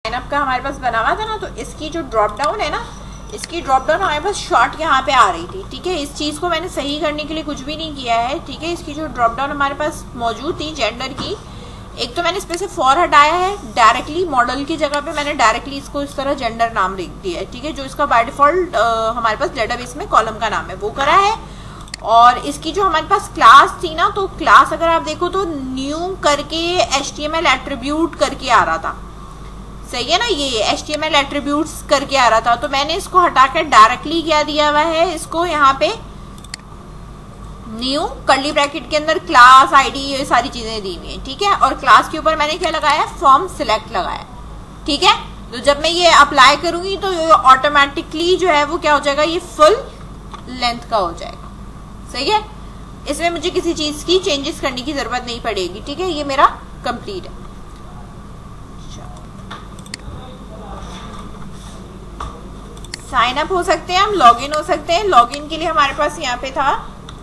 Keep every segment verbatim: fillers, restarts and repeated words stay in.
Sign up का हमारे पास बना हुआ था ना, तो इसकी जो ड्रॉप डाउन है ना, इसकी ड्रॉप डाउन हमारे पास शॉर्ट यहाँ पे आ रही थी। ठीक है, इस चीज़ को मैंने सही करने के लिए कुछ भी नहीं किया है। ठीक है, इसकी जो ड्रॉप डाउन हमारे पास मौजूद थी जेंडर की, एक तो मैंने इस पे से फॉर हटाया है, डायरेक्टली मॉडल की जगह पे मैंने डायरेक्टली इसको इस तरह जेंडर नाम लिख दिया है। ठीक है, जो इसका बाय डिफॉल्ट हमारे पास डेटाबेस में कॉलम का नाम है वो करा है। और इसकी जो हमारे पास क्लास थी ना, तो क्लास अगर आप देखो तो न्यू करके H T M L attribute करके आ रहा था। सही है ना, ये H T M L attributes करके आ रहा था, तो मैंने इसको हटाकर डायरेक्टली क्या दिया हुआ है, इसको यहाँ पे न्यू कर्ली ब्रैकेट के अंदर क्लास आईडी ये सारी चीजें दी हुई है। ठीक है, और क्लास के ऊपर मैंने क्या लगाया, फॉर्म सिलेक्ट लगाया। ठीक है, तो जब मैं ये अप्लाई करूंगी तो ऑटोमेटिकली जो है वो क्या हो जाएगा, ये फुल लेंथ का हो जाएगा। सही है, इसमें मुझे किसी चीज की चेंजेस करने की जरूरत नहीं पड़ेगी। ठीक है, ये मेरा कंप्लीट है। साइन अप हो सकते हैं हम, लॉगिन हो सकते हैं। लॉगिन के लिए हमारे पास यहाँ पे था,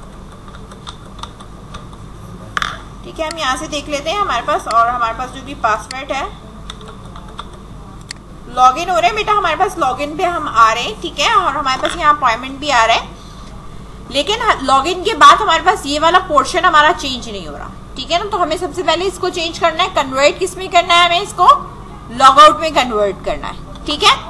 ठीक है, हम यहाँ से देख लेते हैं हमारे पास, और हमारे पास जो भी पासवर्ड है, लॉगिन हो रहे हैं बेटा, हमारे पास लॉगिन पे हम आ रहे हैं। ठीक है, और हमारे पास यहाँ अपॉइंटमेंट भी आ रहा है, लेकिन लॉगिन के बाद हमारे पास ये वाला पोर्शन हमारा चेंज नहीं हो रहा। ठीक है ना, तो हमें सबसे पहले इसको चेंज करना है। कन्वर्ट किस में करना है, हमें इसको लॉग आउट में कन्वर्ट करना है। ठीक है,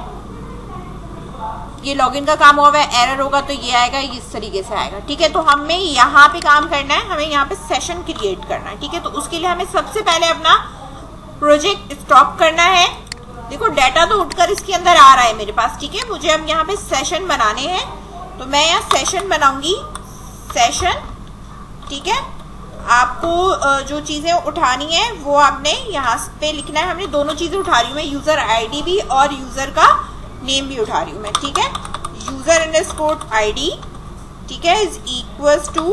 ये लॉगिन का काम हुआ है, एरर होगा तो ये आएगा, इस तरीके से आएगा। ठीक है, तो हमें यहाँ पे काम करना है, हमें यहाँ पे सेशन क्रिएट करना है। ठीक है, तो उसके लिए हमें सबसे पहले अपना प्रोजेक्ट स्टॉप करना है। देखो डाटा तो उठकर इसके अंदर आ रहा है मेरे पास। ठीक है, मुझे अब यहाँ पे सेशन बनाने हैं, तो मैं यहाँ सेशन बनाऊंगी, सेशन। ठीक है, आपको जो चीजें उठानी है वो आपने यहाँ पे लिखना है। हमने दोनों चीजें उठा रही हूँ मैं, यूजर आईडी भी और यूजर का नेम भी उठा रही हूँ मैं। ठीक है, यूजर अंडरस्कोर आईडी, ठीक है, is equals to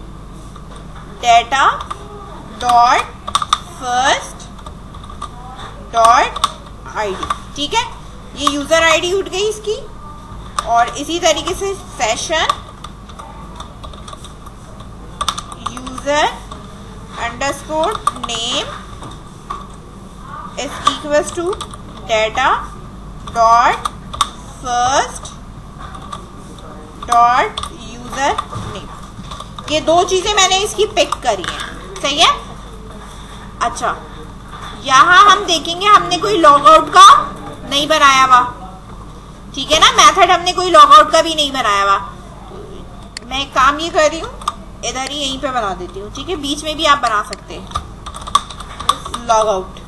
data dot first dot ID. ठीक है, ये यूजर आईडी उठ गई इसकी, और इसी तरीके से session user underscore name is equals to data dot first dot user name. ये दो चीजें मैंने इसकी पिक करी है। सही है, अच्छा यहां हम देखेंगे हमने कोई लॉग आउट का नहीं बनाया हुआ। ठीक है ना, मेथड हमने कोई लॉग आउट का भी नहीं बनाया हुआ। मैं एक काम ये कर रही हूँ, इधर ही यहीं पे बना देती हूँ। ठीक है, बीच में भी आप बना सकते हैं लॉग आउट।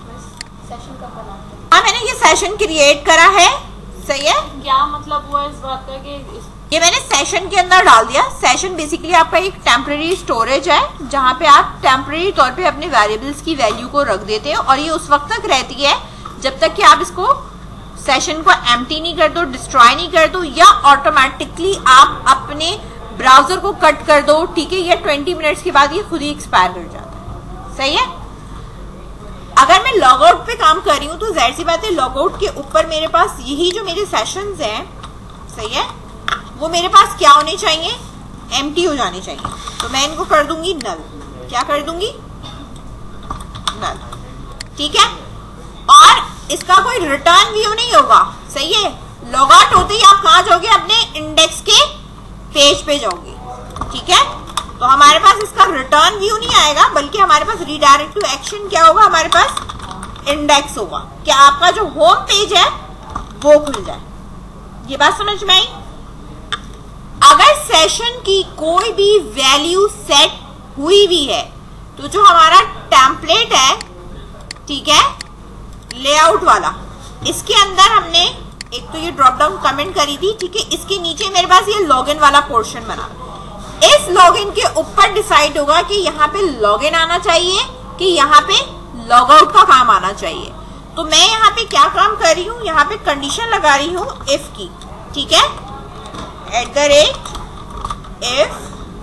हाँ, मैंने ये सेशन क्रिएट करा है। सही है, क्या मतलब हुआ इस बात का कि इस... ये मैंने सेशन के अंदर डाल दिया। सेशन बेसिकली आपका एक टेम्पररी स्टोरेज है, जहां पे आप टेम्पररी तौर पे अपने वेरिएबल्स की वैल्यू को रख देते हो, और ये उस वक्त तक रहती है जब तक कि आप इसको सेशन को एम्प्टी नहीं कर दो, डिस्ट्रॉय नहीं कर दो, या ऑटोमेटिकली आप अपने ब्राउजर को कट कर दो। ठीक है, ये ट्वेंटी मिनट्स के बाद ये खुद ही एक्सपायर कर जाता है। सही है, अगर मैं लॉग आउट पे काम कर रही हूँ तो जाहिर सी बात है लॉग आउट के ऊपर मेरे पास यही जो मेरे सेशंस हैं, सही है, वो मेरे पास क्या होने चाहिए, एम्प्टी हो जाने चाहिए। तो मैं इनको कर दूंगी नल। क्या कर दूंगी, नल। ठीक है, और इसका कोई रिटर्न व्यू नहीं होगा। सही है, लॉग आउट होते ही आप कहाँ जाओगे, अपने इंडेक्स के पेज पे जाओगे। ठीक है, तो हमारे पास इसका रिटर्न व्यू नहीं आएगा, बल्कि हमारे पास रीडायरेक्ट टू एक्शन क्या होगा, हमारे पास इंडेक्स होगा, क्या आपका जो होम पेज है वो खुल जाए। ये बात समझ में आई। अगर सेशन की कोई भी वैल्यू सेट हुई भी है, तो जो हमारा टेम्पलेट है, ठीक है, लेआउट वाला, इसके अंदर हमने एक तो ये ड्रॉप डाउन कमेंट करी थी। ठीक है, इसके नीचे मेरे पास ये लॉगिन वाला पोर्शन बना। इस लॉगिन के ऊपर डिसाइड होगा कि यहाँ पे लॉगिन आना चाहिए कि यहाँ पे लॉग आउट का काम आना चाहिए। तो मैं यहाँ पे क्या काम कर रही हूँ, यहाँ पे कंडीशन लगा रही हूँ इफ की। ठीक है, एट द रेट इफ,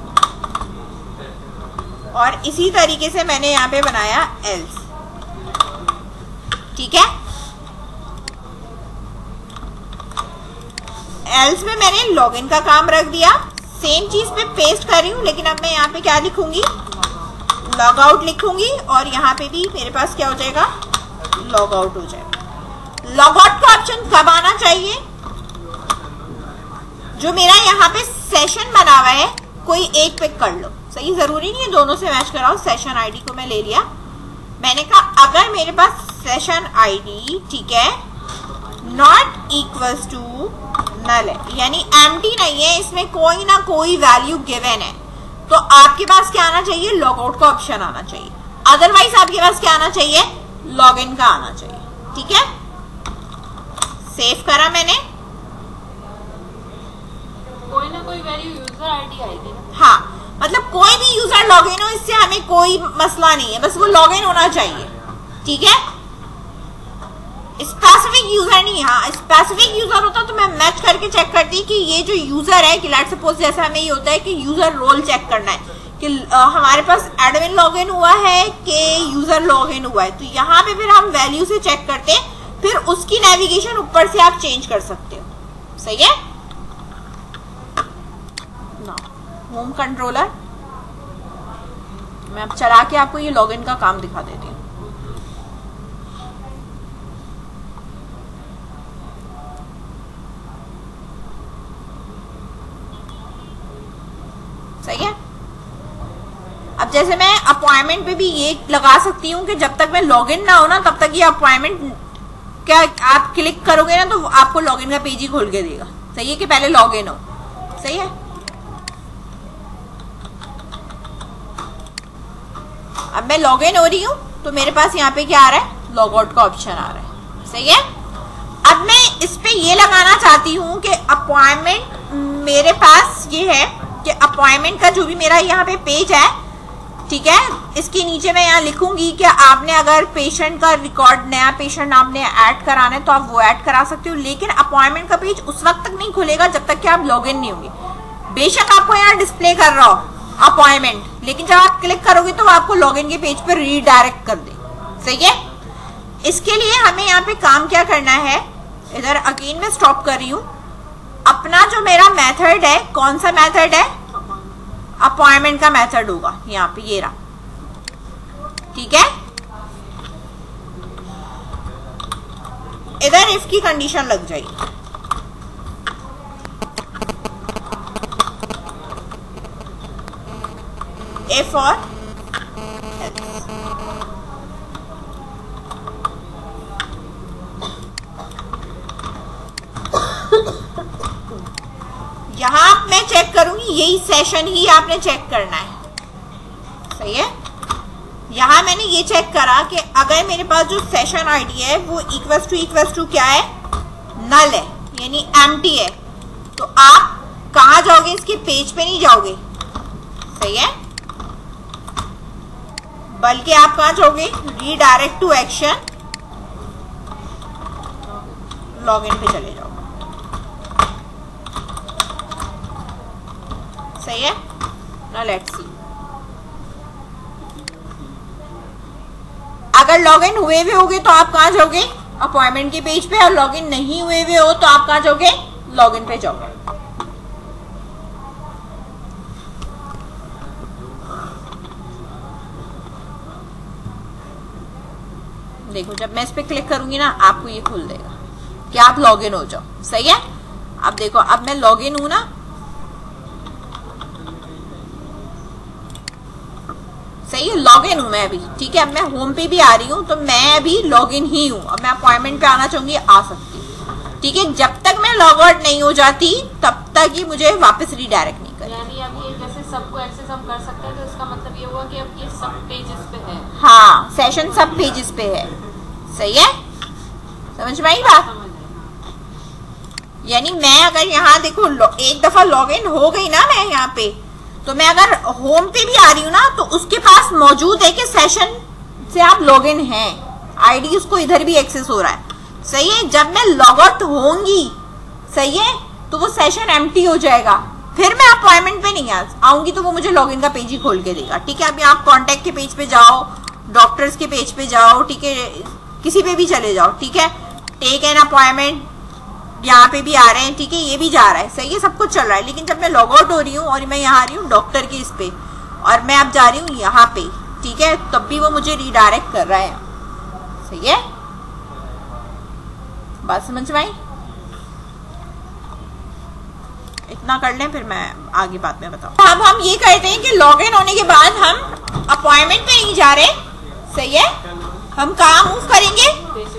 और इसी तरीके से मैंने यहाँ पे बनाया एल्स। ठीक है, एल्स में मैंने लॉगिन का काम रख दिया। सेम चीज पे पेस्ट कर रही हूँ, लेकिन अब मैं यहाँ पे क्या लिखूंगी, लॉग आउट लिखूंगी, और यहाँ पे भी मेरे पास क्या हो जाएगा, लॉग आउट हो जाएगा। लॉग आउट का ऑप्शन कब आना चाहिए? जो मेरा यहाँ पे सेशन बना हुआ है कोई एक पिक कर लो, सही, जरूरी नहीं है दोनों से मैच कराओ। सेशन आईडी को मैं ले लिया, मैंने कहा अगर मेरे पास सेशन आईडी, ठीक है, नॉट इक्वल्स टू नल है, यानी एम्प्टी नहीं है, इसमें कोई ना कोई वैल्यू गिवन है, तो आपके पास क्या आना चाहिए? लॉग आउट का ऑप्शन आना चाहिए। अदरवाइज आपके पास क्या आना चाहिए? लॉग इन का आना चाहिए। ठीक है, सेव करा मैंने, कोई ना कोई वैल्यू यूजर आईडी आएगी ना। हाँ, मतलब कोई भी यूजर लॉग इन हो, इससे हमें कोई मसला नहीं है, बस वो लॉग इन होना चाहिए। ठीक है, स्पेसिफिक यूजर नहीं। हाँ, स्पेसिफिक यूजर होता तो मैं मैच करके चेक करती कि ये जो यूजर है, कि लेट्स सपोज जैसे हमें ये होता है कि यूजर रोल चेक करना है कि आ, हमारे पास एडमिन लॉगिन हुआ है कि यूजर लॉगिन हुआ है, तो यहाँ पे फिर हम वैल्यू से चेक करते हैं, फिर उसकी नेविगेशन ऊपर से आप चेंज कर सकते हो। सही है ना। होम कंट्रोलर मैं अब चला के आपको ये लॉगिन का काम दिखा देती हूँ। सही है। अब जैसे मैं अपॉइंटमेंट पे भी ये लगा सकती हूँ कि जब तक मैं लॉगिन ना हो ना तब तक ये अपॉइंटमेंट, क्या आप क्लिक करोगे ना तो आपको लॉगिन का पेज ही खोल के देगा। सही है कि पहले लॉगिन हो। सही है। अब मैं लॉगिन हो रही हूँ तो मेरे पास यहाँ पे क्या आ रहा है? लॉग आउट का ऑप्शन आ रहा है। सही है। अब मैं इस पे ये लगाना चाहती हूँ कि अपॉइंटमेंट मेरे पास ये है कि अपॉइंटमेंट का जो भी मेरा यहाँ पे पेज है, ठीक है, इसके नीचे मैं यहाँ लिखूंगी कि आपने अगर पेशेंट का रिकॉर्ड, नया पेशेंट आपने ऐड कराना है तो आप वो ऐड करा सकते हो, लेकिन अपॉइंटमेंट का पेज उस वक्त तक नहीं खुलेगा जब तक कि आप लॉगिन नहीं होंगे। बेशक आपको यहाँ डिस्प्ले कर रहा हो अपॉइंटमेंट, लेकिन जब आप क्लिक करोगे तो आपको लॉगिन के पेज पर रीडायरेक्ट कर दे। सही है। इसके लिए हमें यहाँ पे काम क्या करना है, इधर अगेन मैं स्टॉप कर रही हूँ। अपना जो मेरा मेथड है, कौन सा मेथड है? अपॉइंटमेंट का मेथड होगा यहाँ पे, ये रहा। ठीक है। इधर इफ की कंडीशन लग जाएगी। इफ और यहां मैं चेक करूंगी, यही सेशन ही आपने चेक करना है। सही है। यहां मैंने ये चेक करा कि अगर मेरे पास जो सेशन आईडी है वो इक्वल्स टू इक्वल्स टू क्या है? नल है, यानी एम्प्टी है, तो आप कहां जाओगे? इसके पेज पे नहीं जाओगे। सही है। बल्कि आप कहां जाओगे? रीडायरेक्ट टू एक्शन, लॉगिन पे चले जाओ। सही है ना। लेट्स सी, अगर लॉगिन हुए हुए होगे तो आप कहां जाओगे? अपॉइंटमेंट के पेज पे, और लॉगिन नहीं हुए हुए हो तो आप कहां जाओगे? लॉगिन पे जाओगे। देखो, जब मैं इस पे क्लिक करूंगी ना आपको ये खुल देगा कि आप लॉगिन हो जाओ। सही है। अब देखो, अब मैं लॉगिन हूं ना, सही है, लॉगिन हूं मैं अभी। ठीक है। अब मैं होम पे भी आ रही हूं तो मैं अभी लॉगिन ही हूं। अब मैं अपॉइंटमेंट पे आना चाहूंगी, आ सकती हूँ। ठीक है। जब तक मैं लॉग आउट नहीं हो जाती तब तक ही मुझे वापस रीडायरेक्ट नहीं कर। यानी अब ये जैसे सबको एक्सेस हम कर सकते हैं, तो इसका मतलब ये हुआ कि अब ये सब पेजेस पे है। हाँ, सेशन सब पेजेस पे है। सही है। समझ में आई बात? यानी मैं अगर यहाँ देखो एक दफा लॉगिन हो गई ना मैं यहाँ पे, तो मैं अगर होम पे भी आ रही हूँ ना तो उसके पास मौजूद है कि सेशन से आप लॉगिन हैं, आईडी उसको इधर भी एक्सेस हो रहा है। सही है। जब मैं लॉग आउट होंगी, सही है, तो वो सेशन एम्प्टी हो जाएगा, फिर मैं अपॉइंटमेंट पे नहीं आऊंगी तो वो मुझे लॉगिन का पेज ही खोल के देगा। ठीक है। अभी आप कॉन्टेक्ट के पेज पे जाओ, डॉक्टर्स के पेज पे जाओ, ठीक है, किसी पे भी चले जाओ। ठीक है। टेक एन अपॉइंटमेंट यहाँ पे भी आ रहे हैं। ठीक है। ये भी जा रहा है। सही है। सब कुछ चल रहा है। लेकिन जब मैं लॉग आउट हो रही हूँ और मैं यहाँ आ रही हूँ डॉक्टर के इस पे, और मैं अब जा रही हूँ यहाँ पे, ठीक है, तब भी वो मुझे रीडायरेक्ट कर रहा है। सही है। बात समझ में आई? इतना कर लें, फिर मैं आगे बात में बताऊं। अब हम ये कहते हैं कि लॉग इन होने के बाद हम अपॉइंटमेंट पे नहीं जा रहे, सही है, हम कहाँ मूव करेंगे?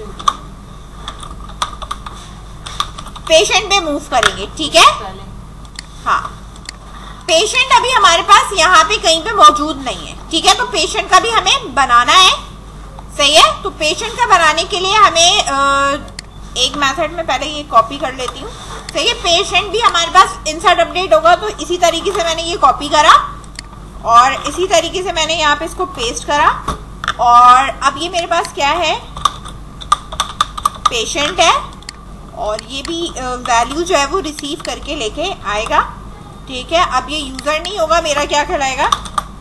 पेशेंट पे मूव करेंगे, ठीक है। हाँ, पेशेंट अभी हमारे पास यहाँ पे कहीं पे मौजूद नहीं है, ठीक है, तो पेशेंट का भी हमें बनाना है, सही है। तो पेशेंट का बनाने के लिए हमें आ, एक मेथड में पहले ये कॉपी कर लेती हूँ, सही है। पेशेंट भी हमारे पास इंसर्ट अपडेट होगा, तो इसी तरीके से मैंने ये कॉपी करा और इसी तरीके से मैंने यहाँ पे इसको पेस्ट करा। और अब ये मेरे पास क्या है, पेशेंट है, और ये भी वैल्यू जो है वो रिसीव करके लेके आएगा, ठीक है। अब ये यूजर नहीं होगा, मेरा क्या कहलाएगा,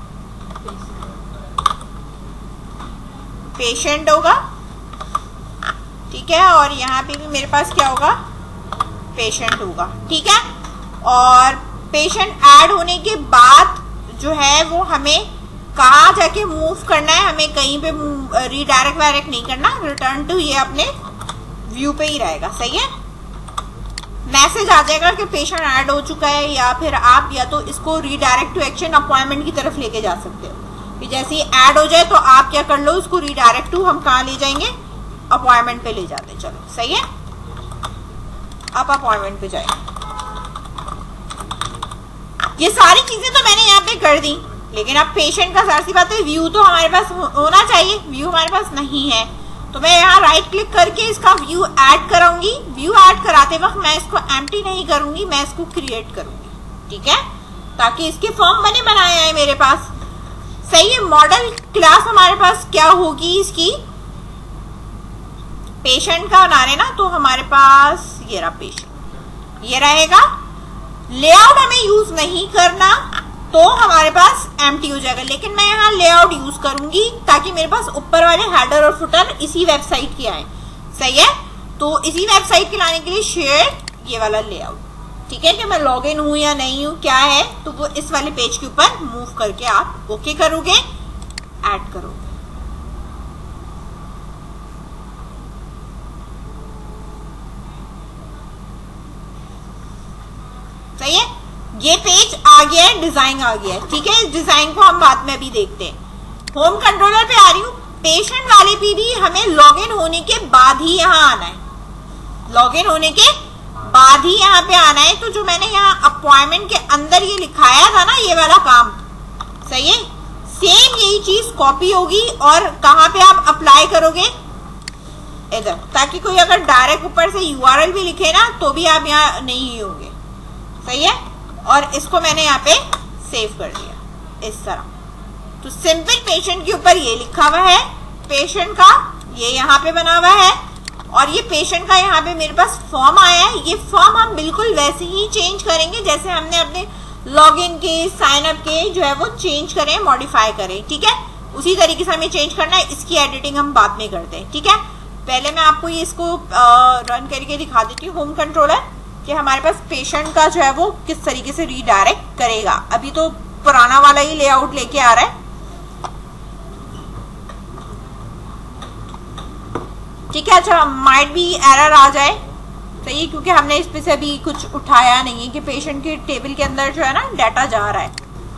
पेशेंट होगा, ठीक है। और यहाँ पे भी मेरे पास क्या होगा, पेशेंट होगा, ठीक है। और पेशेंट ऐड होने के बाद जो है वो हमें कहाँ जाके मूव करना है, हमें कहीं पे रीडायरेक्ट वायरेक्ट नहीं करना, रिटर्न टू ये अपने व्यू पे ही रहेगा, सही है। मैसेज आ जाएगा कि पेशेंट ऐड हो चुका है, या फिर आप या तो इसको रीडायरेक्ट टू एक्शन अपॉइंटमेंट की तरफ लेके जा सकते हो कि जैसे ही ऐड हो जाए तो आप क्या कर लो, उसको रीडायरेक्ट टू हम कहाँ ले जाएंगे, अपॉइंटमेंट पे ले जाते हैं, चलो सही है। आप अपॉइंटमेंट पे जाएंगे। ये सारी चीजें तो मैंने यहाँ पे कर दी, लेकिन अब पेशेंट का सारी सी बात है, व्यू तो हमारे पास होना चाहिए, व्यू हमारे पास नहीं है, तो मैं यहाँ राइट क्लिक करके इसका व्यू ऐड कराऊंगी। व्यू ऐड कराते वक्त मैं इसको एम्प्टी नहीं करूंगी, मैं इसको क्रिएट करूंगी, ठीक है, ताकि इसके फॉर्म बने बनाए आए मेरे पास, सही है। मॉडल क्लास हमारे पास क्या होगी, इसकी पेशेंट का बना रहे ना, तो हमारे पास ये रहा पेशेंट, ये रहेगा। लेआउट हमें यूज नहीं करना, तो हमारे पास एम्प्टी हो जाएगा, लेकिन मैं यहाँ लेआउट यूज करूंगी ताकि मेरे पास ऊपर वाले हेडर और फुटर इसी वेबसाइट के आए, सही है। तो इसी वेबसाइट के लाने के लिए शेयर ये वाला लेआउट, ठीक है, कि मैं लॉग इन हूं या नहीं हूं, क्या है, तो वो इस वाले पेज के ऊपर मूव करके आप ओके करोगे, ऐड करोगे। सही है, ये पेज आ गया है, डिजाइन आ गया है, ठीक है। इस डिजाइन को हम बाद में भी देखते हैं। होम कंट्रोलर पे आ रही हूँ, पेशेंट वाले पे भी हमें लॉगिन होने के बाद ही यहाँ आना है, लॉगिन होने के बाद ही यहाँ पे आना है। तो जो मैंने यहाँ अपॉइंटमेंट के अंदर ये लिखाया था ना, ये वाला काम, सही है, सेम यही चीज कॉपी होगी और कहाँ पे आप अप्लाई करोगे, इधर, ताकि कोई अगर डायरेक्ट ऊपर से यूआरएल भी लिखे ना तो भी आप यहाँ नहीं होंगे, सही है। और इसको मैंने यहाँ पे सेव कर दिया इस तरह। तो सिंपल पेशेंट के ऊपर ये लिखा हुआ है, पेशेंट का ये यहाँ पे बना हुआ है, और ये पेशेंट का यहाँ पे मेरे पास फॉर्म आया है। ये फॉर्म हम बिल्कुल वैसे ही चेंज करेंगे जैसे हमने अपने लॉगिन के, साइन अप के जो है वो चेंज करें, मॉडिफाई करें, ठीक है, उसी तरीके से हमें चेंज करना है। इसकी एडिटिंग हम बाद में करते हैं, ठीक है। पहले मैं आपको ये इसको रन करके दिखा देती हूँ, होम कंट्रोलर, कि हमारे पास पेशेंट का जो है वो किस तरीके से रीडायरेक्ट करेगा। अभी तो पुराना वाला ही लेआउट लेके आ रहा है, ठीक है। अच्छा, माइट भी एरर आ जाए, सही है, क्योंकि हमने इस पे से अभी कुछ उठाया नहीं है कि पेशेंट के टेबल के अंदर जो है ना डाटा जा रहा है।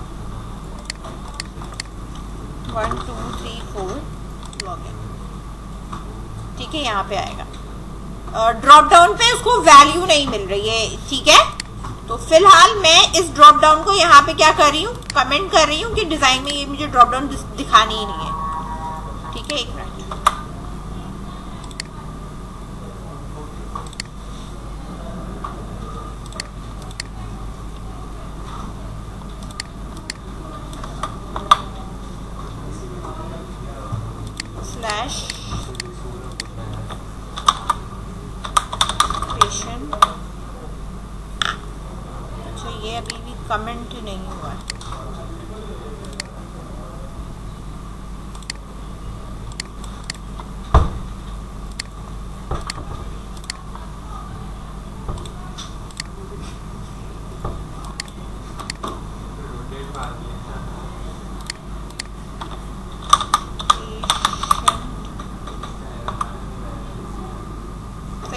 One two three four login, ठीक है, यहाँ पे आएगा। ड्रॉप डाउन पे उसको वैल्यू नहीं मिल रही है, ठीक है। तो फिलहाल मैं इस ड्रॉप डाउन को यहाँ पे क्या कर रही हूँ, कमेंट कर रही हूँ कि डिजाइन में ये मुझे ड्रॉप डाउन दिखानी ही नहीं है, ठीक है। एक मिनट, स्लैश पेशेंट, अच्छा ये अभी भी कमेंट नहीं हुआ है,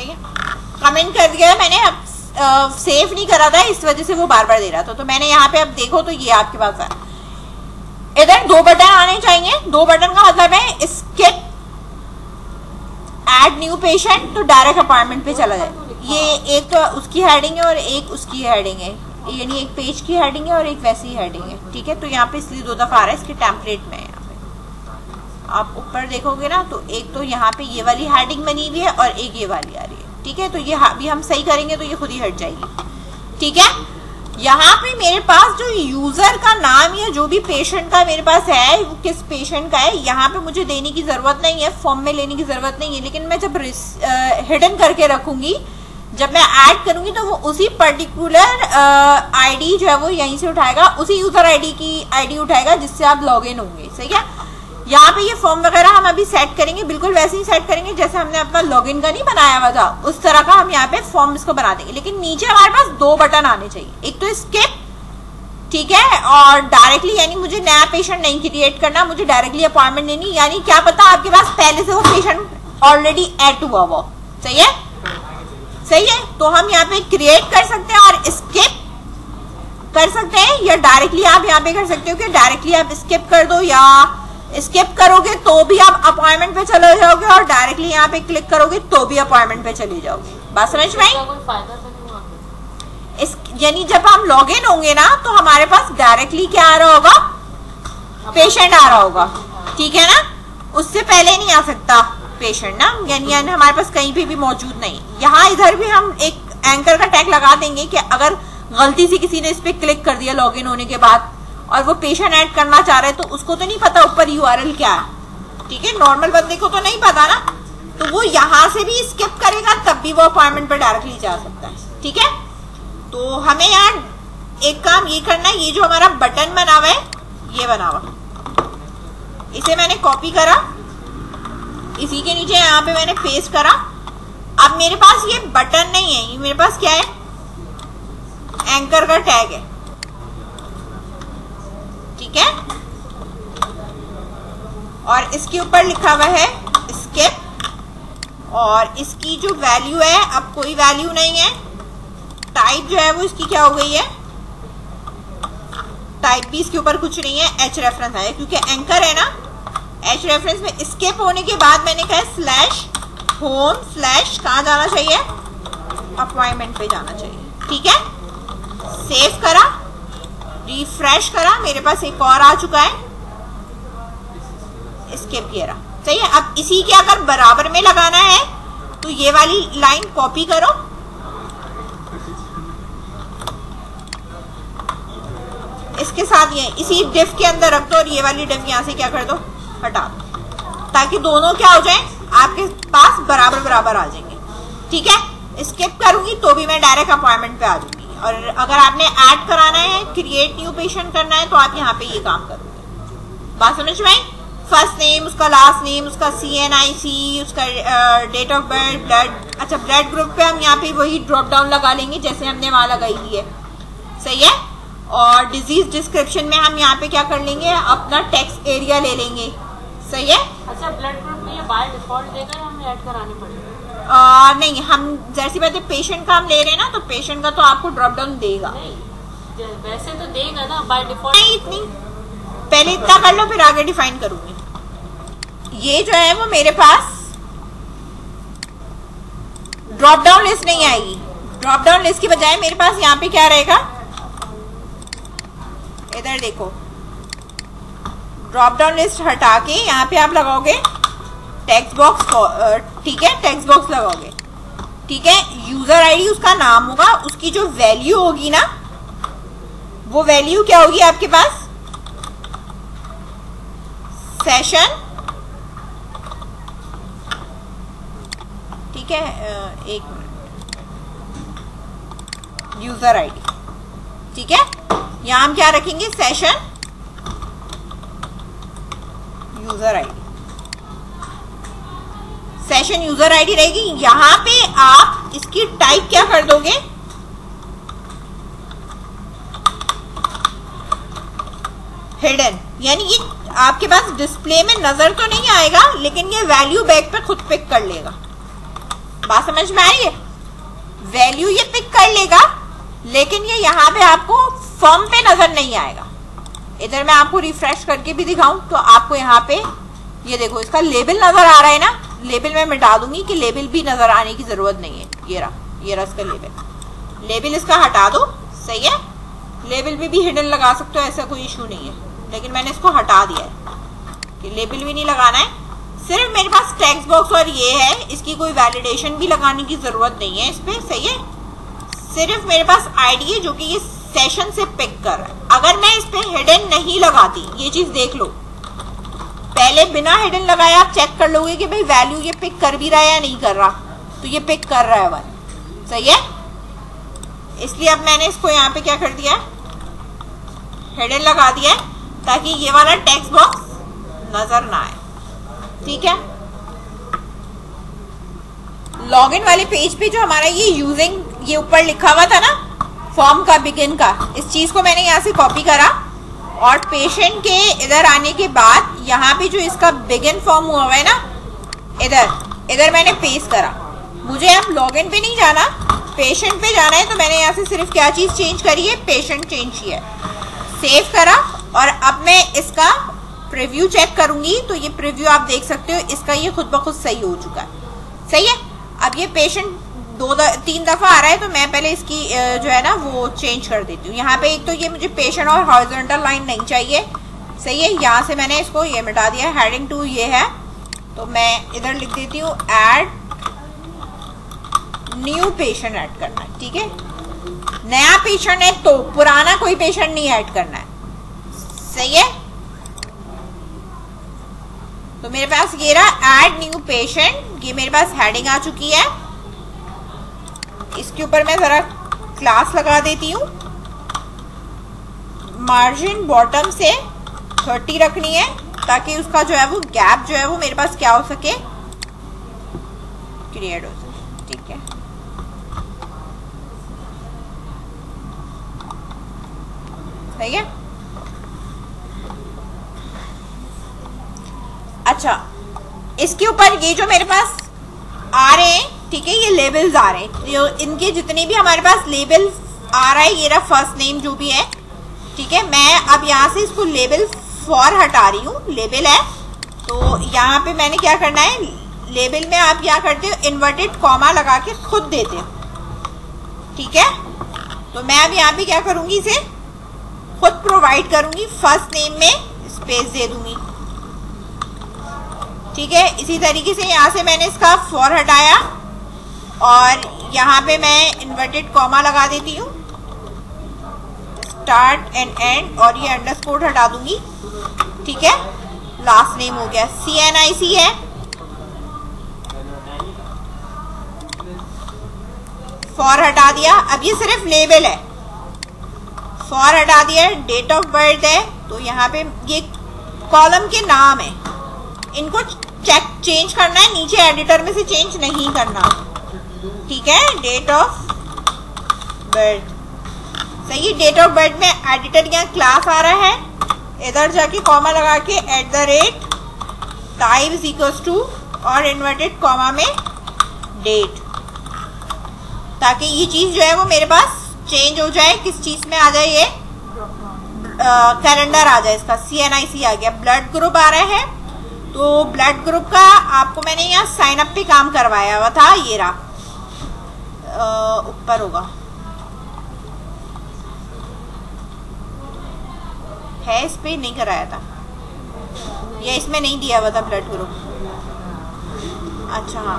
सही है, कमेंट कर दिया है मैंने, अब सेव नहीं करा था इस वजह से वो बार बार दे रहा था। तो मैंने यहाँ पे अब देखो तो ये आपके पास है, इधर दो बटन आने चाहिए। दो बटन का मतलब है स्किप, ऐड न्यू पेशेंट, तो डायरेक्ट अपॉइंटमेंट पे चला जाए। ये एक उसकी हेडिंग है और एक उसकी हेडिंग है, यानी एक पेज की हेडिंग है और एक वैसी हेडिंग है, ठीक है। तो यहाँ पे इसलिए दो दफा आ रहा है, इसके टेम्पलेट में है। यहाँ पे आप ऊपर देखोगे ना तो एक तो यहाँ पे ये वाली हेडिंग बनी हुई है और एक ये वाली आ रही है, ठीक है। तो ये अभी हम सही करेंगे तो ये खुद ही हट जाएगी, ठीक है। यहाँ पे मेरे पास जो यूजर का नाम या जो भी पेशेंट का मेरे पास है, वो किस पेशेंट का है, यहाँ पे मुझे देने की जरूरत नहीं है, फॉर्म में लेने की जरूरत नहीं है। लेकिन मैं जब हिडन करके रखूंगी, जब मैं ऐड करूंगी तो वो उसी पर्टिकुलर आईडी जो है वो यहीं से उठाएगा, उसी यूजर आईडी की आईडी उठाएगा जिससे आप लॉग इन होंगे, सही है। यहाँ पे ये फॉर्म वगैरह हम अभी सेट करेंगे, बिल्कुल वैसे ही सेट करेंगे जैसे हमने अपना लॉगिन का नहीं बनाया हुआ था, उस तरह का हम यहाँ पे फॉर्म इसको बना देंगे। लेकिन नीचे हमारे पास दो बटन आने चाहिए, एक तो स्किप, ठीक है, और डायरेक्टली, यानी मुझे नया पेशेंट नहीं क्रिएट करना, मुझे डायरेक्टली अपॉइंटमेंट लेनी, यानी क्या पता आपके पास पहले से वो पेशेंट ऑलरेडी ऐड हुआ वो, सही है, सही है। तो हम यहाँ पे क्रिएट कर सकते हैं और स्किप कर सकते हैं, या डायरेक्टली आप यहाँ पे कर सकते हो कि डायरेक्टली आप स्किप कर दो, या स्किप करोगे तो भी आप अपॉइंटमेंट पे चले जाओगे और डायरेक्टली यहाँ पे क्लिक करोगे तो भी अपॉइंटमेंट पे चले जाओगे। बात समझ में आई? इस यानी जब हम लॉग इन होंगे ना तो हमारे पास डायरेक्टली क्या आ रहा होगा, पेशेंट आ रहा होगा, ठीक है ना। उससे पहले नहीं आ सकता पेशेंट ना, यानी हमारे पास कहीं पे भी मौजूद नहीं। यहाँ इधर भी हम एक एंकर का टैग लगा देंगे कि अगर गलती से किसी ने इस पे क्लिक कर दिया लॉग इन होने के बाद और वो पेशेंट ऐड करना चाह रहे हैं तो उसको तो नहीं पता ऊपर यूआरएल क्या है, ठीक है, नॉर्मल बंदे को तो नहीं पता ना, तो वो यहाँ से भी स्किप करेगा तब भी वो अपॉइंटमेंट पर डायरेक्टली जा सकता है, ठीक है। तो हमें यहाँ एक काम ये करना है, ये जो हमारा बटन बना हुआ है, ये बना हुआ, इसे मैंने कॉपी करा, इसी के नीचे यहाँ पे मैंने पेस्ट करा। अब मेरे पास ये बटन नहीं है, ये मेरे पास क्या है, एंकर का टैग है, ठीक है, और इसके ऊपर लिखा हुआ है स्किप, और इसकी जो वैल्यू है, अब कोई वैल्यू नहीं है, टाइप जो है वो इसकी क्या हो गई है, टाइप भी इसके ऊपर कुछ नहीं है, एच रेफरेंस है क्योंकि एंकर है ना। एच रेफरेंस में स्किप होने के बाद मैंने कहा स्लैश होम स्लैश कहाँ जाना चाहिए, अपॉइंटमेंट पे जाना चाहिए, ठीक है। सेव करा, रिफ्रेश करा, मेरे पास एक और आ चुका है, स्किप किया, सही है। अब इसी के अगर बराबर में लगाना है तो ये वाली लाइन कॉपी करो, इसके साथ ये इसी डिफ के अंदर रख दो और ये वाली डिफ यहाँ से क्या कर दो, हटा दो, ताकि दोनों क्या हो जाए आपके पास बराबर बराबर आ जाएंगे, ठीक है। स्किप करूंगी तो भी मैं डायरेक्ट अपॉइंटमेंट पे आ जाऊंगी, और अगर आपने ऐड कराना है, क्रिएट न्यू पेशेंट करना है तो आप यहाँ पे ये काम करोगे। बात समझ में आई? फर्स्ट नेम, उसका लास्ट नेम, उसका सी एन आई सी, उसका डेट ऑफ बर्थ, ब्लड, अच्छा ब्लड ग्रुप पे हम यहाँ पे वही ड्रॉप डाउन लगा लेंगे जैसे हमने वहां लगाई दी है, सही है। और डिजीज डिस्क्रिप्शन में हम यहाँ पे क्या कर लेंगे, अपना टेक्स्ट एरिया ले लेंगे, सही है। अच्छा, ब्लड ग्रुप में ये बाय डिफॉल्ट देगा या हमें ऐड कराने पड़ेगा? आ, नहीं, हम जैसी बात है पेशेंट का हम ले रहे हैं ना, तो पेशेंट का तो आपको ड्रॉप डाउन देगा, नहीं वैसे तो देगा ना बाय डिफॉल्ट। नहीं, इतनी पहले इतना कर लो फिर आगे डिफाइन करूंगी। ये जो है वो मेरे पास ड्रॉप डाउन लिस्ट नहीं आएगी, ड्रॉप डाउन लिस्ट की बजाय मेरे पास यहाँ पे क्या रहेगा, इधर देखो, ड्रॉप डाउन लिस्ट हटा के यहाँ पे आप लगाओगे टेक्स्ट बॉक्स, ठीक है, टेक्स्ट बॉक्स लगाओगे, ठीक है। यूजर आईडी उसका नाम होगा, उसकी जो वैल्यू होगी ना, वो वैल्यू क्या होगी आपके पास, सेशन, ठीक है, एक मिनट, यूजर आईडी, ठीक है। यहां हम क्या रखेंगे, session user ID, session user ID रहेगी। यहां पे आप इसकी टाइप क्या कर दोगे, हिडन, यानी ये आपके पास डिस्प्ले में नजर तो नहीं आएगा लेकिन ये वैल्यू बैग पे खुद पिक कर लेगा। बात समझ में आई है? वैल्यू ये पिक कर लेगा, लेकिन ये यहाँ पे आपको फॉर्म पे नजर नहीं आएगा। इधर मैं आपको रिफ्रेश करके भी दिखाऊं तो आपको यहाँ पे ये देखो इसका लेबल नजर आ रहा है ना। लेबल में मैं डाल दूंगी कि लेबल भी नजर आने की जरूरत नहीं है। ये रहा, ये रहा इसका लेबल। लेबल इसका हटा दो, सही है। लेबल पे भी हिडन लगा सकते हो, ऐसा कोई इशू नहीं है, लेकिन मैंने इसको हटा दिया है कि लेबल भी नहीं लगाना है। सिर्फ मेरे पास टेक्स्ट बॉक्स और ये है, इसकी कोई वैलिडेशन भी लगाने की जरूरत नहीं है इस पे, सही है। सिर्फ मेरे पास आईडी है जो कि ये सेशन से पिक कर रहा है। अगर मैं इस पे हिडन नहीं लगाती, ये चीज देख लो, पहले बिना हिडन लगाए आप चेक कर लोगे कि भाई वैल्यू ये पिक कर भी रहा है या नहीं कर रहा, तो ये पिक कर रहा है वन, सही है। इसलिए अब मैंने इसको यहाँ पे क्या कर दिया, हिडन लगा दिया है, ताकि ये वाला टेक्स्ट बॉक्स नजर ना आए, ठीक है। लॉगिन वाले पेज पे जो हमारा ये यूजिंग ये ऊपर लिखा हुआ था ना फॉर्म का, बिगिन का, इस चीज को मैंने यहाँ से कॉपी करा और पेशेंट के इधर आने के बाद यहाँ पे जो इसका बिगिन फॉर्म हुआ हुआ है ना, इधर इधर मैंने पेस्ट करा। मुझे अब लॉगिन पे नहीं जाना, पेशेंट पे जाना है, तो मैंने यहाँ से सिर्फ क्या चीज चेंज करी है, पेशेंट चेंज किया है, सेव करा। और अब मैं इसका प्रीव्यू चेक करूंगी तो ये प्रीव्यू आप देख सकते हो, इसका ये खुद ब खुद सही हो चुका है, सही है। अब ये पेशेंट दो द, तीन दफा आ रहा है, तो मैं पहले इसकी जो है ना वो चेंज कर देती हूँ। यहाँ पे एक तो ये मुझे पेशेंट और हॉरिजॉन्टल लाइन नहीं चाहिए, सही है। यहाँ से मैंने इसको ये मिटा दिया, हेडिंग टू ये है, तो मैं इधर लिख देती हूँ ऐड न्यू पेशेंट ऐड करना है, ठीक है। नया पेशेंट है तो पुराना कोई पेशेंट नहीं ऐड करना है, सही है। तो मेरे पास ये रहा ऐड न्यू पेशेंट, ये मेरे पास हेडिंग आ चुकी है। इसके ऊपर मैं जरा क्लास लगा देती हूँ, मार्जिन बॉटम से थर्टी रखनी है, ताकि उसका जो है वो गैप जो है वो मेरे पास क्या हो सके, क्रिएट हो सके, ठीक है। सही है। अच्छा, इसके ऊपर ये जो मेरे पास आ रहे हैं, ठीक है, ये लेबल्स आ रहे हैं, जो इनके जितने भी हमारे पास लेबल आ रहा है, ये रहा फर्स्ट नेम जो भी है, ठीक है। मैं अब यहाँ से इसको लेबल फॉर हटा रही हूँ, लेबल है तो यहाँ पे मैंने क्या करना है, लेबल में आप क्या करते हो, इन्वर्टेड कॉमा लगा के खुद देते हो, ठीक है। तो मैं अब यहाँ पे क्या करूंगी, इसे खुद प्रोवाइड करूंगी, फर्स्ट नेम में स्पेस दे दूंगी, ठीक है। इसी तरीके से यहाँ से मैंने इसका फॉर हटाया और यहाँ पे मैं इन्वर्टेड कॉमा लगा देती हूँ, स्टार्ट एंड एंड, और ये अंडरस्कोर हटा दूंगी, ठीक है। लास्ट नेम हो गया, सी एन आई सी है, फॉर हटा दिया। अब ये सिर्फ लेबल है, फॉर हटा दिया। डेट ऑफ बर्थ है, तो यहाँ पे ये कॉलम के नाम है, इनको चेक चेंज करना है, नीचे एडिटर में से चेंज नहीं करना, ठीक है। डेट ऑफ बर्थ, सही। डेट ऑफ बर्थ में एडिटर यहाँ क्लास आ रहा है, इधर जाके कॉमा लगा के at the rate type is equals to और इन्वर्टेड कॉमा में डेट, ताकि ये चीज जो है वो मेरे पास चेंज हो जाए। किस चीज में आ जाए, ये कैलेंडर आ जाए, इसका सी एन आई सी आ गया। ब्लड ग्रुप आ रहा है, तो ब्लड ग्रुप का आपको मैंने यहाँ साइन अप पे काम करवाया हुआ था, ये रहा ऊपर होगा, है इस पे नहीं कराया था, या इसमें नहीं दिया हुआ था ब्लड ग्रुप। अच्छा हाँ,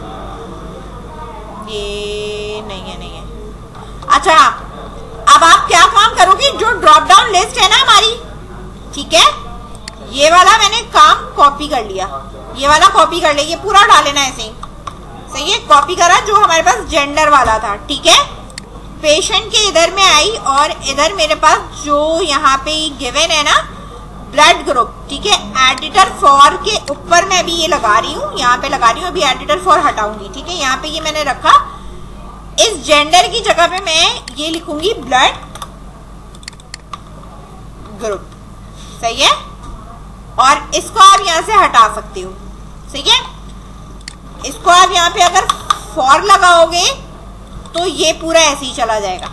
ये नहीं है, नहीं है। अच्छा, अब आप क्या काम करोगे, जो ड्रॉप डाउन लिस्ट है ना हमारी, ठीक है, ये वाला मैंने काम कॉपी कर लिया, ये वाला कॉपी कर लिया, ये पूरा डालेना ऐसे ही, सही है। कॉपी करा जो हमारे पास जेंडर वाला था, ठीक है। पेशेंट के इधर में आई और इधर मेरे पास जो यहाँ पे गिवन है ना ब्लड ग्रुप, ठीक है। एडिटर फॉर के ऊपर मैं अभी ये लगा रही हूँ, यहाँ पे लगा रही हूँ, अभी एडिटर फॉर हटाऊंगी, ठीक है। यहाँ पे ये मैंने रखा, इस जेंडर की जगह पे मैं ये लिखूंगी ब्लड ग्रुप, सही है। और इसको आप यहाँ से हटा सकते हो, सही है। इसको आप यहाँ पे अगर फॉर लगाओगे तो ये पूरा ऐसे ही चला जाएगा,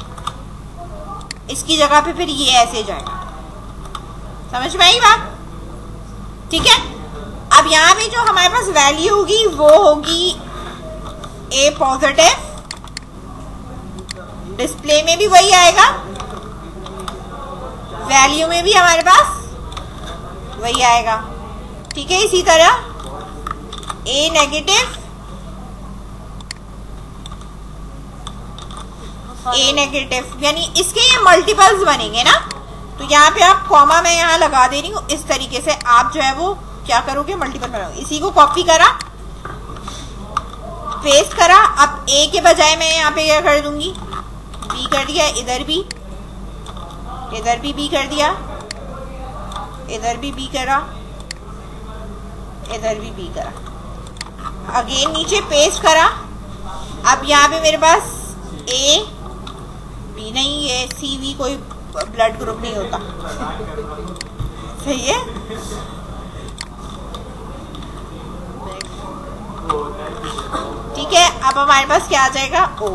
इसकी जगह पे फिर ये ऐसे जाएगा। समझ में आई बात? ठीक है। अब यहाँ पे जो हमारे पास वैल्यू होगी वो होगी ए पॉजिटिव, डिस्प्ले में भी वही आएगा, वैल्यू में भी हमारे पास वही आएगा। ठीक है। इसी तरह ए नेगेटिव, ए नेगेटिव, यानी इसके ये मल्टीपल्स बनेंगे ना, तो यहाँ पे आप कॉमा मैं यहाँ लगा दे रही हूँ, इस तरीके से आप जो है वो क्या करोगे, मल्टीपल बनाओगे। इसी को कॉपी करा, पेस्ट करा। अब ए के बजाय मैं यहाँ पे क्या कर दूंगी, बी कर दिया, इधर भी इधर भी बी कर दिया, इधर भी बी करा, इधर भी बी करा, अगेन नीचे पेस्ट करा। अब यहाँ पे मेरे पास ए बी नहीं, ये सी वी कोई ब्लड ग्रुप नहीं होता। सही है। ठीक है। अब हमारे पास क्या आ जाएगा, ओ।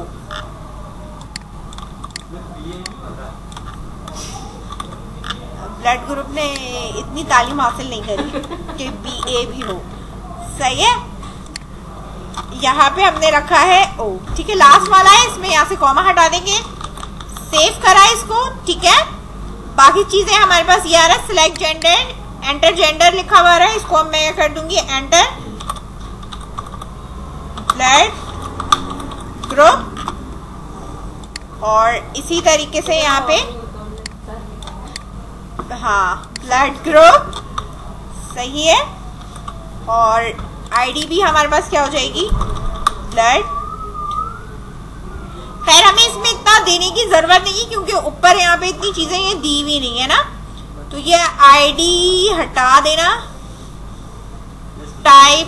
ब्लड ग्रुप ने इतनी तालीम हासिल नहीं करी कि बी ए भी हो। सही है। यहाँ पे हमने रखा है ओ। ठीक है। लास्ट वाला है, इसमें यहाँ से कॉमा हटा देंगे, सेव करा इसको। ठीक है। बाकी चीजें हमारे पास ये आ रहा है, सिलेक्ट जेंडर, एंटर जेंडर लिखा हुआ है, इसको मैं कर दूंगी एंटर ब्लड ग्रुप, और इसी तरीके से यहाँ पे हाँ ब्लड ग्रुप। सही है। और आईडी भी हमारे पास क्या हो जाएगी, ब्लड। खैर हमें इसमें इतना देने की जरूरत नहीं है क्योंकि ऊपर यहाँ पे इतनी चीजें ये दी हुई नहीं है ना, तो ये आईडी हटा देना। टाइप,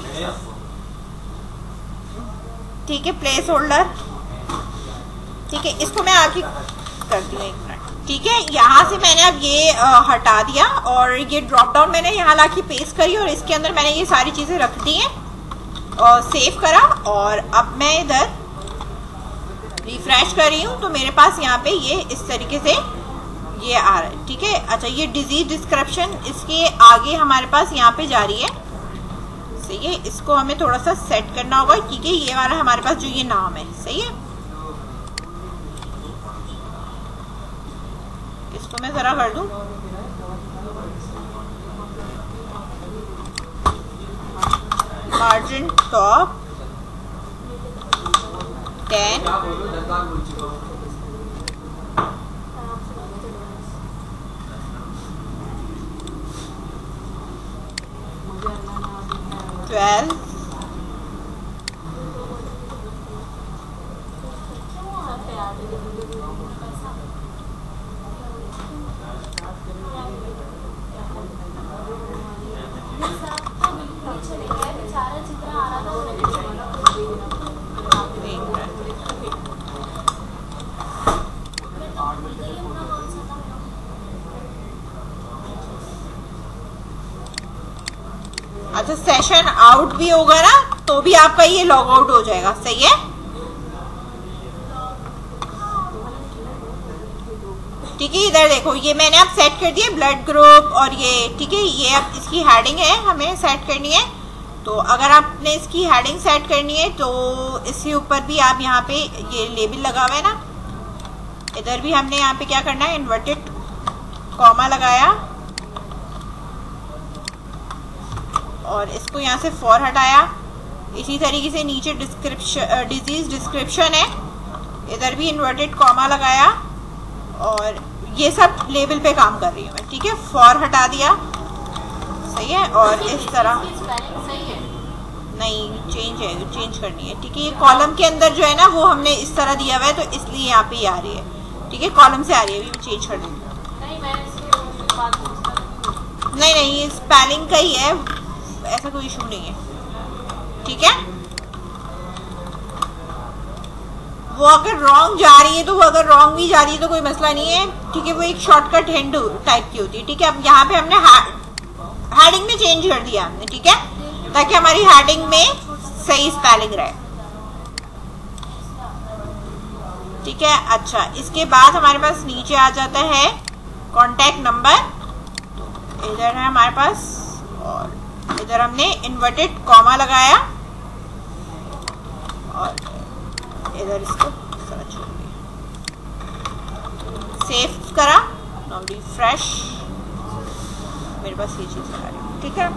ठीक है, प्लेस होल्डर। ठीक है। इसको मैं आगे करती हूँ एक मिनट। ठीक है। यहाँ से मैंने अब ये आ, हटा दिया, और ये ड्रॉप डाउन मैंने यहाँ लाके पेस्ट करी, और इसके अंदर मैंने ये सारी चीजें रख दी हैं और सेव करा। और अब मैं इधर रिफ्रेश कर रही हूँ तो मेरे पास यहाँ पे ये इस तरीके से ये आ रहा है। ठीक है। अच्छा, ये डिजीज डिस्क्रिप्शन इसके आगे हमारे पास यहाँ पे जा रही है। सही है। इसको हमें थोड़ा सा सेट करना होगा। ठीक है। ये वाला हमारे पास जो ये नाम है। सही है। इसको मैं जरा कर दूं, मार्जिन टॉप टेन, ट्वेल्व, अच्छा सेशन आउट भी होगा ना तो भी आपका ये लॉग आउट हो जाएगा। सही है। ठीक है। इधर देखो, ये मैंने अब सेट कर दिया ब्लड ग्रुप और ये। ठीक है। ये अब इसकी हेडिंग है, हमें सेट करनी है। तो अगर आपने इसकी हेडिंग सेट करनी है तो इसके ऊपर भी आप यहाँ पे ये लेबल लगा हुआ है ना, इधर भी हमने यहाँ पे क्या करना है, इन्वर्टेड कॉमा लगाया और इसको यहाँ से फॉर हटाया। इसी तरीके से नीचे डिस्क्रिप्शन, डिजीज डिस्क्रिप्शन है, इधर भी इन्वर्टेड कॉमा लगाया और ये सब लेबल पे काम कर रही हूँ मैं। ठीक है। फॉर हटा दिया। सही है। और इस तरह नहीं, चेंज है, चेंज करनी है। ठीक है। ये कॉलम के अंदर जो है ना वो हमने इस तरह दिया हुआ है तो इसलिए यहाँ पे आ रही है। ठीक है। कॉलम से आ रही है, अभी चेंज कर दूँगी। नहीं नहीं, ये स्पेलिंग का ही है, ऐसा कोई इशू नहीं है। ठीक है। वो अगर रॉन्ग जा रही है तो वो अगर रॉन्ग भी जा रही है तो कोई मसला नहीं है। ठीक है। वो एक शॉर्टकट हैंड टाइप की होती है। ठीक है। अब यहाँ पे हमने हेडिंग में चेंज कर दिया हमने। ठीक है। ताकि हमारी हेडिंग में सही स्पेलिंग रहे। ठीक है। अच्छा, इसके बाद हमारे पास नीचे आ जाता है कॉन्टैक्ट नंबर, तो इधर है हमारे पास, और इधर हमने इन्वर्टेड कॉमा लगाया और इधर इसको सर्च कर दिया, सेव करा, नाउ रिफ्रेश, मेरे पास ये चीज आ रही है। ठीक है,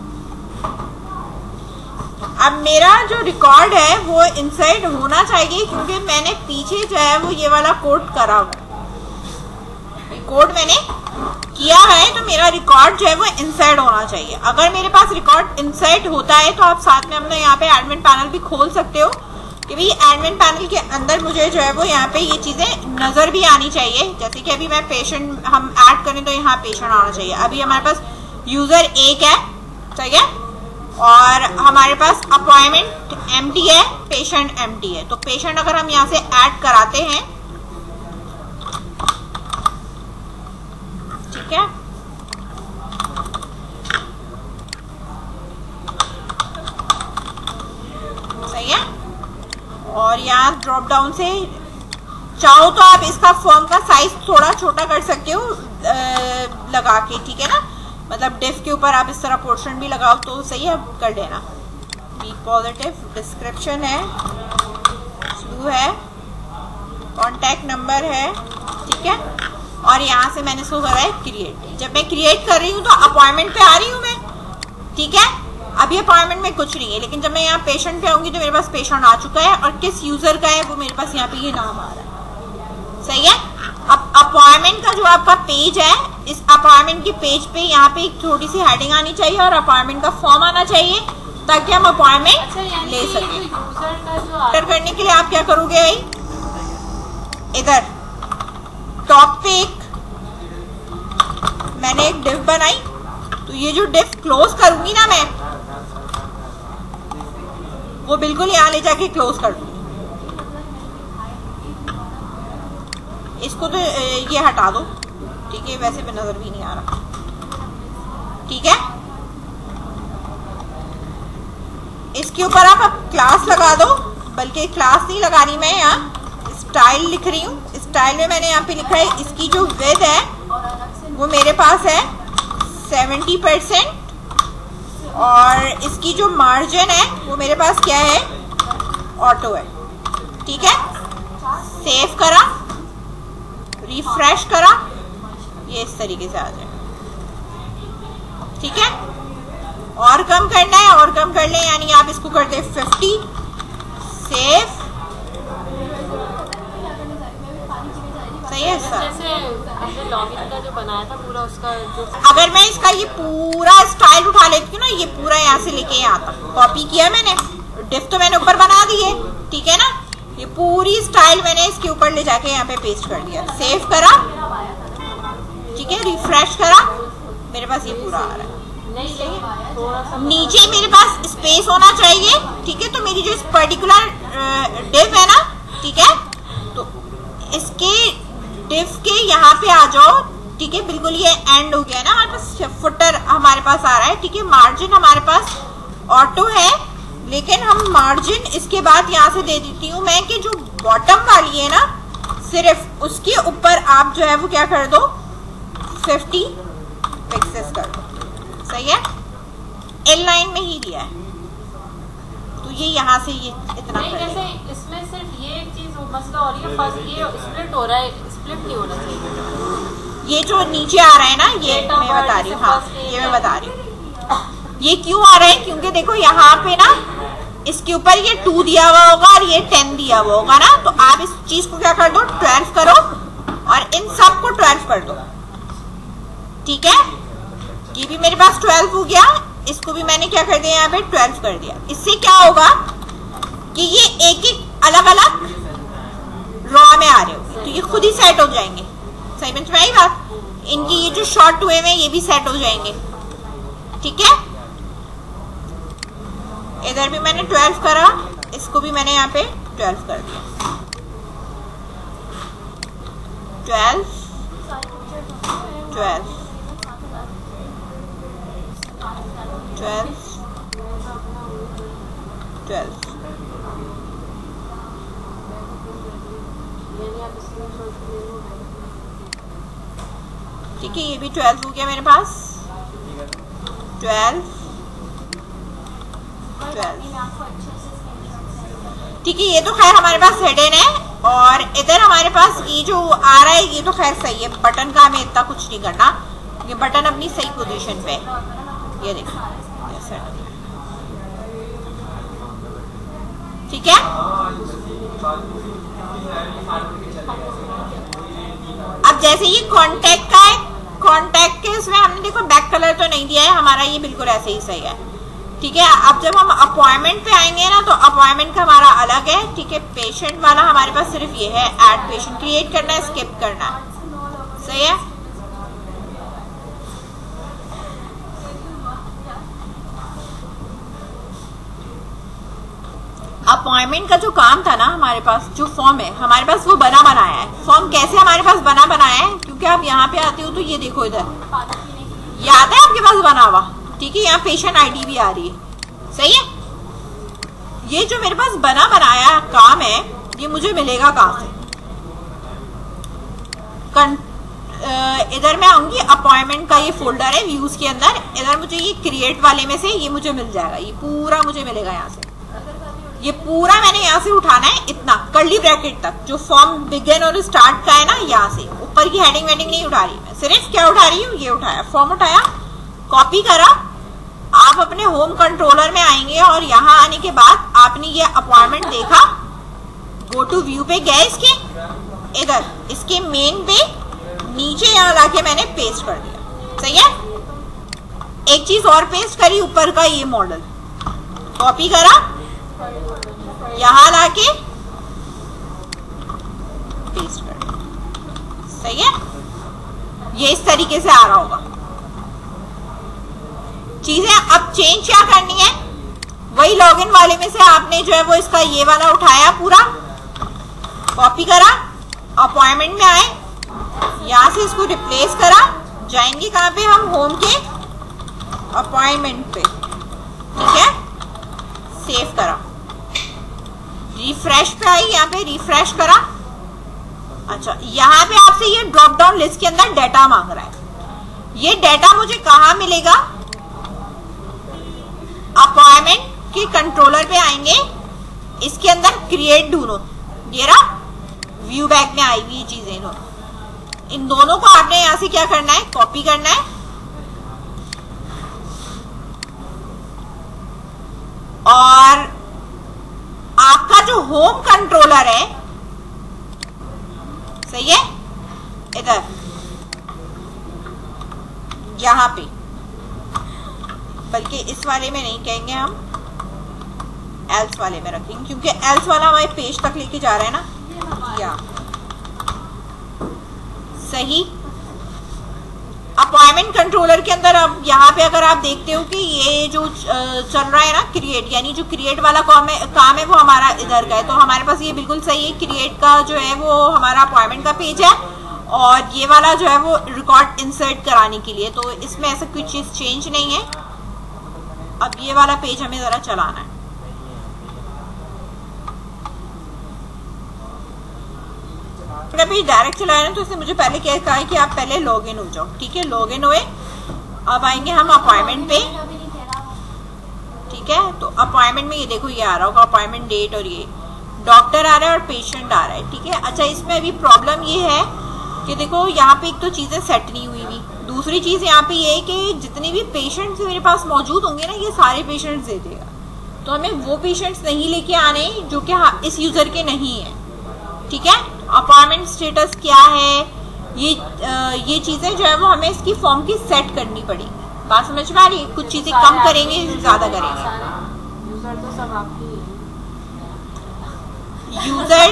अब मेरा जो रिकॉर्ड है वो इनसाइड होना चाहिए, क्योंकि मैंने पीछे जो है वो ये वाला कोड करा हुआ, कोड मैंने किया है, तो मेरा रिकॉर्ड जो है वो इनसाइड होना चाहिए। अगर मेरे पास रिकॉर्ड इनसाइड होता है तो आप साथ में अपना यहाँ पे एडमिन पैनल भी खोल सकते हो कि भाई एडमिन पैनल के अंदर मुझे जो है वो यहाँ पे ये चीजें नजर भी आनी चाहिए। जैसे कि अभी मैं पेशेंट हम ऐड करें तो यहाँ पेशेंट आना चाहिए। अभी हमारे पास यूजर एक है, सही है, और हमारे पास अपॉइंटमेंट एम्प्टी है, पेशेंट एम्प्टी है। तो पेशेंट अगर हम यहाँ से ऐड कराते हैं, ठीक है, सही है, और यहाँ ड्रॉप डाउन से चाहो तो आप इसका फॉर्म का साइज थोड़ा छोटा कर सकते हो लगा के, ठीक है ना, मतलब डिफ के ऊपर आप इस तरह पोर्शन भी लगाओ तो सही है, कर देना। बी पॉजिटिव, डिस्क्रिप्शन है, स्लू है, कॉन्टैक्ट नंबर है, ठीक है, और यहाँ से मैंने इसको करा है क्रिएट। जब मैं क्रिएट कर रही हूँ तो अपॉइंटमेंट पे आ रही हूँ मैं, ठीक है। अभी अपॉइंटमेंट में कुछ नहीं है, लेकिन जब मैं यहाँ पेशेंट पे आऊंगी तो मेरे पास पेशेंट आ चुका है, और किस यूजर का है वो मेरे पास यहाँ पे ये नाम आ रहा है, सही है। अब अपॉइंटमेंट का जो आपका पेज है, इस अपॉइंटमेंट के पेज पे यहाँ पे एक छोटी सी हेडिंग आनी चाहिए और अपॉइंटमेंट का फॉर्म आना चाहिए, ताकि हम अपॉइंटमेंट अच्छा, ले सकें। एंटर करने के लिए आप क्या करोगे भाई, इधर टॉप पे एक मैंने एक डिव बनाई, तो ये जो डिव क्लोज करूंगी ना मैं, वो बिल्कुल यहाँ ले जाके क्लोज कर दूंगी। इसको तो ये हटा दो, ठीक है, वैसे भी नजर भी नहीं आ रहा, ठीक है। इसके ऊपर आप अब क्लास लगा दो, बल्कि क्लास नहीं लगा रही मैं, यहाँ स्टाइल लिख रही हूँ। स्टाइल में मैंने यहाँ पे लिखा है इसकी जो विड्थ है वो मेरे पास है सेवेंटी परसेंट, और इसकी जो मार्जिन है वो मेरे पास क्या है, ऑटो है, ठीक है। सेव करा, रिफ्रेश करा, ये इस तरीके से आ जाए, ठीक है। और कम करना है, और कम कर ले, यानी आप इसको कर दे फिफ्टी, सेव, सही है सर। जैसे हमने लॉगिन का जो बनाया था पूरा, उसका जो अगर मैं इसका ये पूरा स्टाइल उठा लेती हूँ ना, ये पूरा यहाँ से लेके यहाँ तक कॉपी किया मैंने, डिफ तो मैंने ऊपर बना दी है, ठीक है ना, ये पूरी स्टाइल मैंने इसके ऊपर ले जाके यहाँ पे पेस्ट कर दिया, सेव करा, ठीक है, रिफ्रेश करा, मेरे पास ये पूरा आ रहा है। नीचे मेरे पास स्पेस होना चाहिए, ठीक है, तो मेरी जो इस पर्टिकुलर डिव है ना, ठीक है, तो इसके डिव के यहाँ पे आ जाओ, ठीक है, बिल्कुल ये एंड हो गया ना, हमारे पास फुटर हमारे पास आ रहा है, ठीक है। मार्जिन हमारे पास ऑटो है, लेकिन हम मार्जिन इसके बाद यहाँ से दे देती हूँ मैं कि जो बॉटम वाली है ना, सिर्फ उसके ऊपर आप जो है वो क्या कर दो, फिफ्टी पिक्सेस कर दो, सही है। एल लाइन में ही दिया है, तो ये यहाँ से ये इतना नहीं, जैसे इसमें सिर्फ ये एक चीज मसला हो रही है, फर्स्ट ये स्प्लिट हो रहा है, स्प्लिट नहीं होना चाहिए। ये जो नीचे आ रहा है ना, ये मैं बता रही हूँ, हाँ ये मैं बता रही हूँ, ये क्यों आ रहा है, क्योंकि देखो यहाँ पे ना इसके ऊपर ये टू दिया हुआ होगा और ये टेन दिया हुआ होगा ना, तो आप इस चीज को क्या कर दो, ट्वेल्व करो, और इन सब को ट्वेल्व कर दो, ठीक है। ये भी मेरे पास ट्वेल्व हो गया, इसको भी मैंने क्या कर दिया, यहाँ पे ट्वेल्व कर दिया। इससे क्या होगा कि ये एक एक अलग अलग रॉ में आ रहे हो, तो ये खुद ही सेट हो जाएंगे, सही समझ में आई बात। इनकी ये जो शॉर्ट हुए में ये भी सेट हो जाएंगे, ठीक है। इधर भी मैंने ट्वेल्व करा, इसको भी मैंने यहाँ पे ट्वेल्व कर दिया, ट्वेल्व ट्वेल्व ट्वेल्व ट्वेल्व ठीक है, ये भी ट्वेल्व हो गया मेरे पास, ट्वेल्व ट्वेल्व। ठीक है, ये तो खैर हमारे पास हिडन है, और इधर हमारे पास ये जो आ रहा है ये तो खैर सही है। बटन का हमें इतना कुछ नहीं करना, ये बटन अपनी सही पोजीशन पे है। ये देखो, ठीक है। अब जैसे ये कांटेक्ट का है, कांटेक्ट के इसमें हमने देखो बैक कलर तो नहीं दिया है हमारा, ये बिल्कुल ऐसे ही सही है। ठीक है, अब जब हम अपॉइंटमेंट पे आएंगे ना तो अपॉइंटमेंट का हमारा अलग है। ठीक है, पेशेंट वाला हमारे पास सिर्फ ये है, ऐड पेशेंट क्रिएट करना है, स्किप करना है, सही है। अपॉइंटमेंट का जो काम था ना हमारे पास, जो फॉर्म है हमारे पास वो बना बनाया है। फॉर्म कैसे हमारे पास बना बनाया है, क्योंकि आप यहाँ पे आते हो तो ये देखो इधर याद है आपके पास बना हुआ। ठीक है, यहाँ पेशेंट आईडी भी आ रही है, सही है। ये जो मेरे पास बना बनाया काम है ये मुझे मिलेगा कहाँ से? इधर मैं आऊंगी, अपॉइंटमेंट का ये फोल्डर है व्यूज के अंदर, इधर मुझे ये क्रिएट वाले में से ये मुझे मिल जाएगा, ये पूरा मुझे मिलेगा यहाँ से। ये पूरा मैंने यहाँ से उठाना है, इतना कर्ली ब्रैकेट तक जो फॉर्म बिगिन और स्टार्ट का है ना, यहाँ से ऊपर की हेडिंग वेडिंग नहीं उठा रही मैं, सिर्फ क्या उठा रही हूँ, ये उठाया, फॉर्म उठाया, कॉपी करा। आप अपने होम कंट्रोलर में आएंगे और यहाँ आने के बाद आपने ये अपॉइंटमेंट देखा, गो टू व्यू पे गए, इसके इधर इसके मेन पे नीचे यहाँ लाके मैंने पेस्ट कर दिया, सही है। एक चीज और पेस्ट करी, ऊपर का ये मॉडल कॉपी करा, यहाँ लाके पेस्ट कर दिया, सही है। ये इस तरीके से आ रहा होगा। चीजें अब चेंज क्या करनी है, वही लॉगिन वाले में से आपने जो है वो इसका ये वाला उठाया, पूरा कॉपी करा, अपॉइंटमेंट में आए, यहां से इसको रिप्लेस करा, जाएंगे कहां पे हम, होम के अपॉइंटमेंट पे, ठीक है, सेव करा, रिफ्रेश पे आई, यहाँ पे रिफ्रेश करा। अच्छा, यहाँ पे आपसे ये ड्रॉप डाउन लिस्ट के अंदर डाटा मांग रहा है। ये डाटा मुझे कहाँ मिलेगा, अपॉइंटमेंट के कंट्रोलर पे आएंगे, इसके अंदर क्रिएट ढूंढो, ये रहा व्यू बैक में आई हुई चीजें दोनों, इन दोनों को आपने यहां से क्या करना है, कॉपी करना है, और आपका जो होम कंट्रोलर है, सही है, इधर यहां पे, बल्कि इस वाले में नहीं कहेंगे हम, एल्स वाले में रखेंगे, क्योंकि एल्स वाला हमारे पेज तक लेके जा रहा है ना, या सही। अपॉइंटमेंट कंट्रोलर के अंदर अब यहाँ पे अगर आप देखते हो कि ये जो चल रहा है ना क्रिएट, यानी जो क्रिएट वाला काम है काम है वो हमारा इधर का है, तो हमारे पास ये बिल्कुल सही है। क्रिएट का जो है वो हमारा अपॉइंटमेंट का पेज है, और ये वाला जो है वो रिकॉर्ड इंसर्ट कराने के लिए, तो इसमें ऐसा कोई चीज चेंज नहीं है। अब ये वाला पेज हमें जरा चलाना है, अभी डायरेक्ट चलाया ना, तो इसने मुझे पहले क्या कहा है कि आप पहले लॉग इन हो जाओ, ठीक है, लॉग इन हुए। अब आएंगे हम अपॉइंटमेंट पे, ठीक है, तो अपॉइंटमेंट में ये देखो ये आ रहा होगा अपॉइंटमेंट डेट, और ये डॉक्टर आ रहा है और पेशेंट आ रहा है, ठीक है। अच्छा, इसमें अभी प्रॉब्लम ये है कि देखो यहाँ पे एक तो चीजें सेट नहीं हुई हुई, दूसरी चीज यहाँ पे ये है कि जितने भी पेशेंट्स मेरे पास मौजूद होंगे ना, ये सारे पेशेंट्स दे देगा, तो हमें वो पेशेंट्स नहीं लेके आने जो कि इस यूजर के नहीं है, ठीक है। अपॉइंटमेंट स्टेटस क्या है, ये आ, ये चीजें जो है वो हमें इसकी फॉर्म की सेट करनी पड़ेगी। बात समझ में आ रही है, कुछ चीजें कम करेंगे, ज्यादा करेंगे। यूजर तो सब आपकी यूजर